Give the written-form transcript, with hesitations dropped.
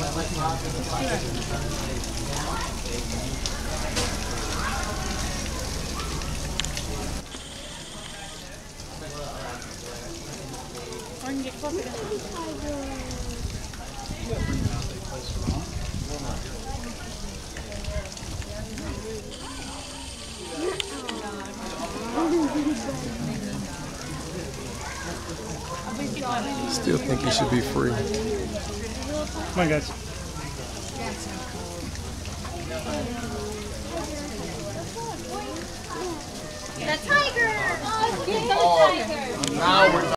I can get coffee. Still think he should be free. Come on, guys. The tiger! Oh, get the tiger! Now we're